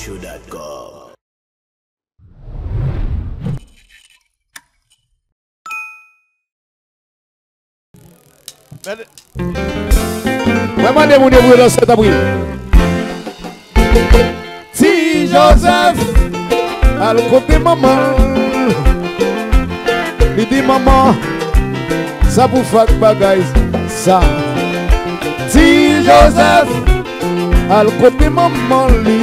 FrantzHitsShow.com. Vraiment des mouniers dans cet abri. Si Joseph à le côté maman, il dit maman, ça vous fait bagaille ça. Si Joseph à le côté maman,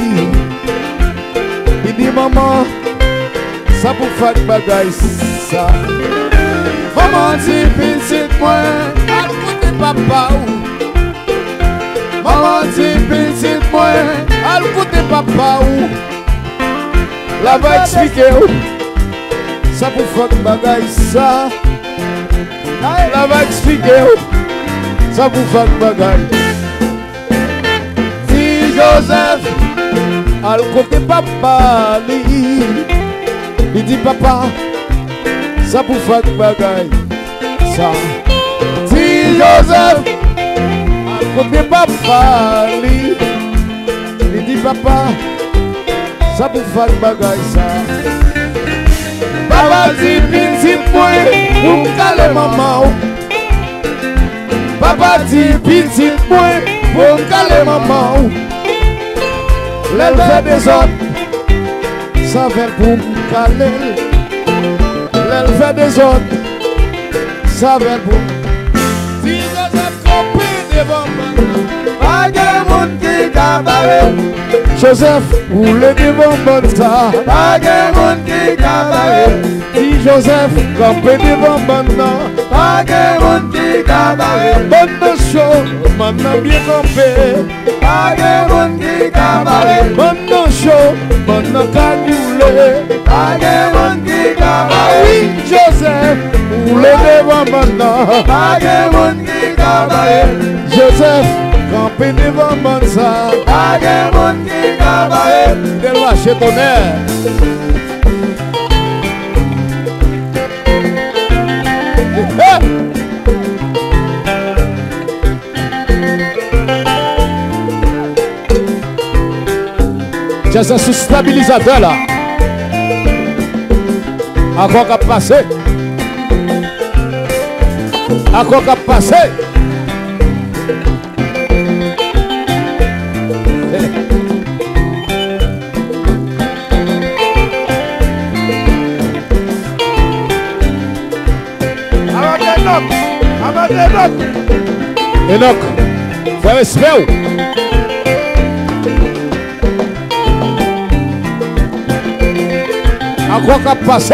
il dit maman, ça vous fait bagaille ça. Maman dit petit moi, à le côté papa. Maman dit petit moi, à le côté papa ou la va expliquer où ça pour faire bagaille ça. La va expliquer où ça pour faire bagaille. Si Joseph à le côté papa il dit papa ça pour faire bagaille ça. Si Joseph côté papa, il dit papa, ça pour faire bagaille ça. Papa dit petit point pour me caler maman. Papa dit petit point pour me caler maman. L'élève des autres, ça fait pour me caler. L'élève des autres, ça fait pour me caler. Pas de monde qui cabaret. Joseph, où le devant bon ça. Pas de monde qui cabaret. Si Joseph, campé devant bon non. Pas de monde qui cabaret. Bonne chaud, maintenant bien campé. Pas de monde qui cabaret. Bonne chaud, maintenant cagoulé. Pas de monde qui cabaret. Oui, Joseph, où le devant bon non. Pas de monde qui cabaret. Joseph, campé devant bon ça. Pas de monde qui cabaret. De lâcher ton air. J'ai ça sous stabilisateur là. Encore qu'à passer. Encore qu'à passer. Enoch, frère espère. Encore qu'à passer.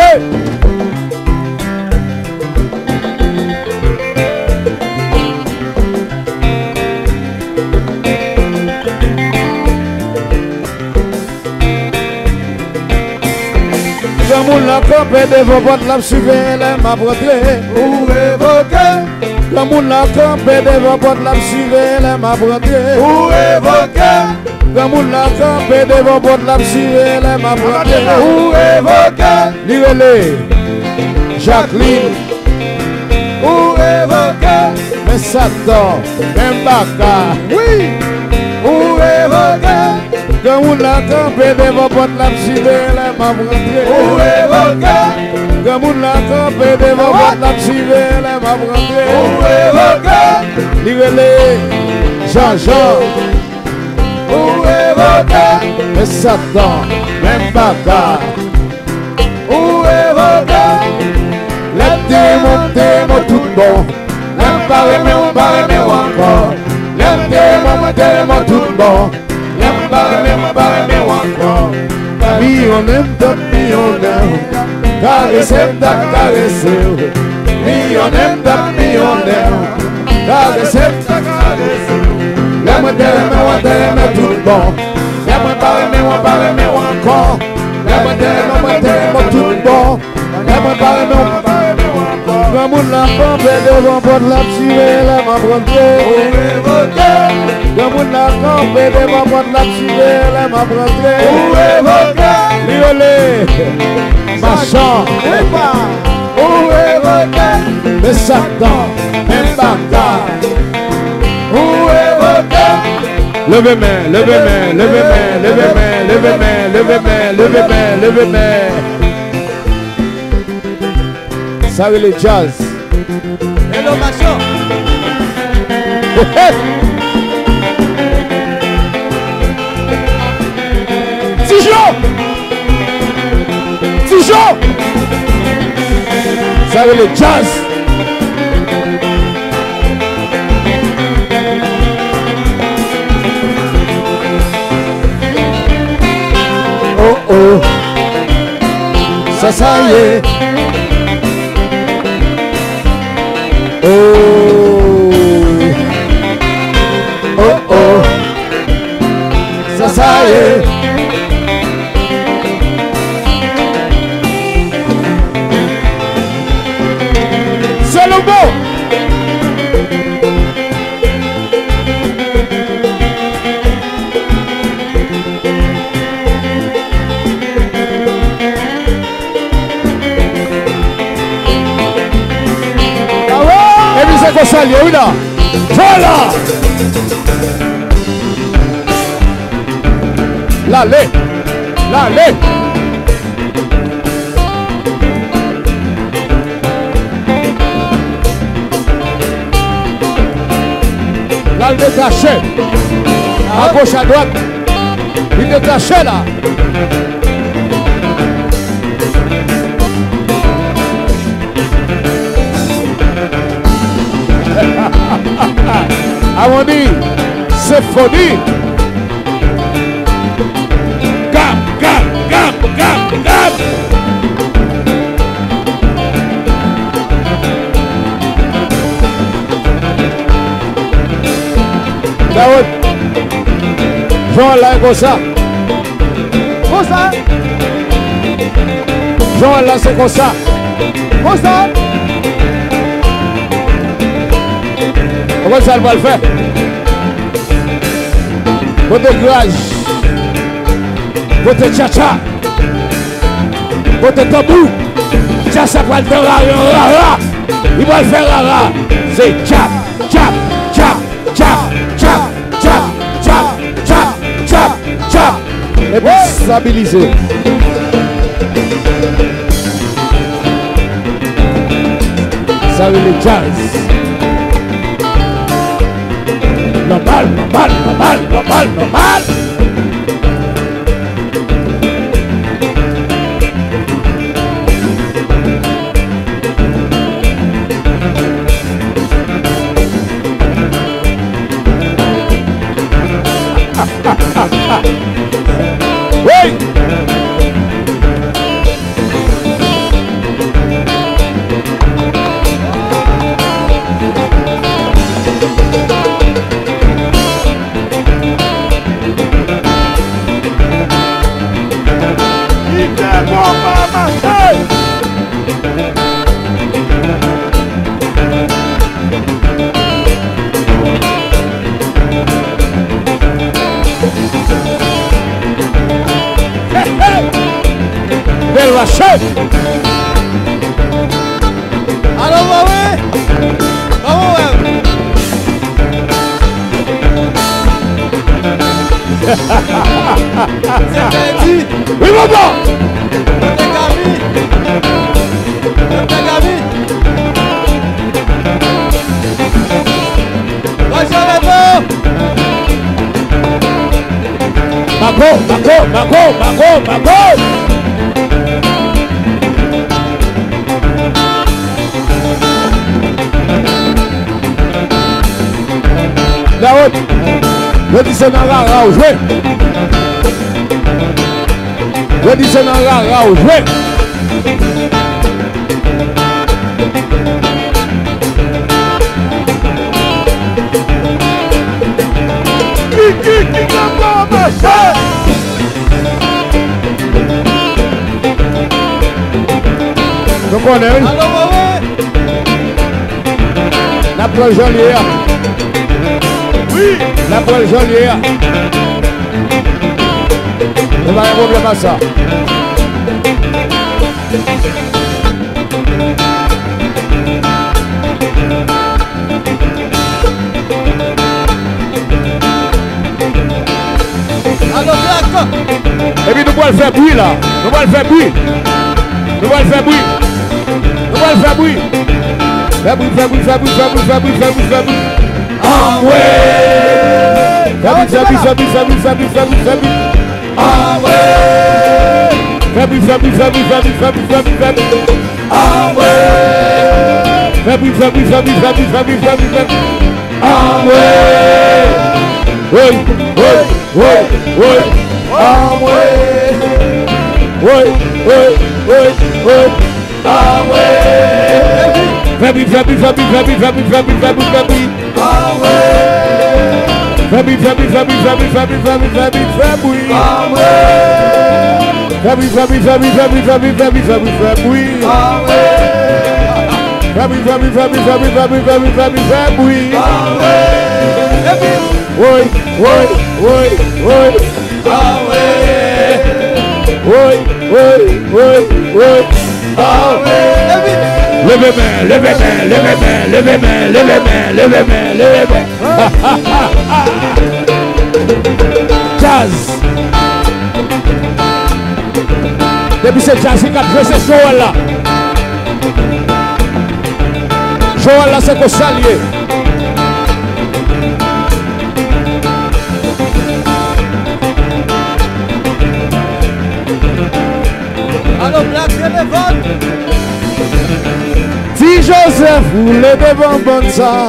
Comme on l'a campé devant votre lame suivée, elle m'a broté. Ou évoqué. Comme on l'a campé devant votre lame suivée, elle m'a broté. Ou évoqué. Comme on l'a campé devant votre lame suivée, elle m'a broté. Ou évoqué. Lirez-les. Jacqueline. Ou évoqué. Mais Satan, même Baka. Oui. Ou évoqué. Comme on l'a campé devant votre lame suivée, elle m'a broté. Ou évoqué. Comme on l'a campé devant votre lame suivée, elle m'a broté. Ou évoqué. Lirez-les. Jean-Jean. Ou évoqué. Mais Satan, même Baka. Ou évoqué. Les démons tout bon. L'aime pas aimer, on va aimer encore. Les démons tout bon. L'aime pas aimer encore. Millionnaire, millionnaire. Caressez, caressez. Millionnaire, millionnaire. Caressez, caressez. L'aime tout bon. L'aime pas aimer encore. L'aime tout bon. L'aime pas aimer encore. Comme on l'a campé devant votre lame suivée, l'aime à broter. Comme on l'a campé devant votre lame suivée, l'aime à broter. Ou évoqué. Lirez-les. Machan. Ou évoqué. Mais Satan, même Baka. Ou évoqué. Levez main, levez main, levez main, levez main, levez main, levez main, levez main, levez main. Ça veut le jazz. Innovation. Tijon. Tijon. Ça veut le jazz. Oh oh. Ça y est. Oh, oh, oh, ça y est. C'est le mot. C'est comme ça, oui là. Voilà. L'allée. L'allée. Là, il détaché. À gauche, à droite. Il détaché là. Amoni, symphonie. Gap, gap, gap, gap, gap. Daoud, Jean là comme ça. Comme ça. Jean là c'est comme ça. Comme ça. Comment ça va le faire? Votre grage, votre tcha-tcha, votre tabou, ça va le faire là, il va le faire là, c'est tchap, tchap, tchap, tchap, tchap, tchap, tchap, tchap, tchap, tchap, et puis stabiliser. Ça veut le jazz. Normal, normal, normal, normal, normal. Oui. Belle la chef. Alors, ouais. Bravo, ouais. C'est dit. Oui, maman. T'es Gabi. T'es Gabi. Bonjour, Mago. Mago, Mago, Mago, Mago, Mago. La haute. Je dis c'est dans la rare, jouez. Je dis c'est dans la rare, jouez. Qui n'a pas marché. Donc on est une. Alors, ouais. La poêle jolière. Oui. La poêle jolière. On va y problème à ça. Alors, Black. Et puis nous allons faire bruit là. Nous allons faire bruit. Nous allons faire bruit. Nous allons faire bruit. Fais bruit, fais bruit, fais bruit, fais bruit, fais bruit, fais bruit, fais bruit. Ah ouais. Fais bruit, fais bruit, fais bruit, fais bruit, fais bruit, fais bruit, fais bruit. Ah ouais. Fais bruit, fais bruit, fais bruit, fais bruit, fais bruit, fais bruit, fais bruit. Ah ouais. Fais bruit, fais bruit, fais bruit, fais bruit, fais bruit, fais bruit, fais bruit. Ah ouais. Oui, oui, oui, oui. Ah ouais. Oui, oui, oui, oui. Ah ouais. Fais bruit, fais bruit, fais bruit, fais bruit, fais bruit, fais bruit, fais bruit, fais bruit. Ah ouais. Fais bruit, fais bruit, fais bruit, fais bruit, fais bruit, fais bruit, fais bruit, fais bruit. Ah ouais. Fais bruit, fais bruit, fais bruit, fais bruit, fais bruit, fais bruit, fais bruit, fais bruit. Ah ouais. Fais bruit, fais bruit, fais bruit, fais bruit, fais bruit, fais bruit, fais bruit, fais bruit. Ah ouais. Oui, oui, oui, oui. Ah ouais. Oui, oui, oui, oui. Ah ouais. Levez main, levez main, levez main, levez main, levez main, levez main, levez main. Jazz. Depuis c'est Jazz qui a fait ce Joël là. Joël là c'est qu'on s'allie. Alors, Black téléphone. Si Joseph voulait devant bon ça,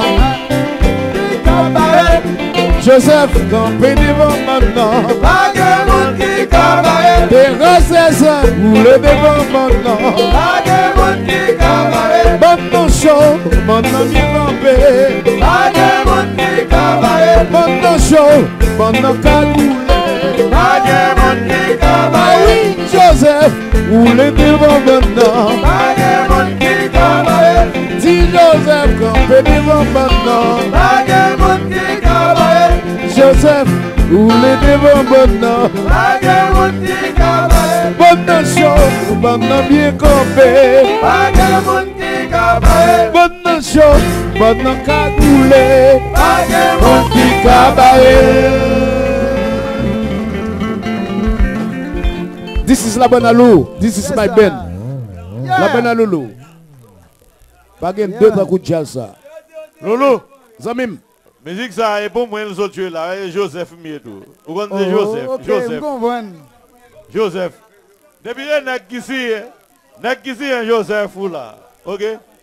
Joseph campé devant maintenant. Pas de monde qui cabaret. Des roses voulait devant maintenant. Pas de monde qui cabaret. Maintenant chaud, maintenant bien campé. Pas de monde qui cabaret. Maintenant chaud, maintenant cagoulé. Pas de monde qui Ah cabaret. oui, Joseph voulait devant maintenant. Pas de monde qui cabaret. Si Joseph campé devant maintenant. Pas de monde qui cabaret. Joseph voulait devant maintenant. Pas de monde qui cabaret. Maintenant chaud, maintenant bien campé. Pas de monde qui cabaret. Maintenant chaud, maintenant cagoulé. Pas de monde Qui cabaret. This is la Loulou. This is my band. La Loulou. Bagen deux trois coups de jazz ça. Loulou, Zamim. musique ça est pour moi nous autres là, Joseph Mietou. Vous connaissez Joseph, Joseph. Joseph. Depuis un nèg ici, Joseph là. OK?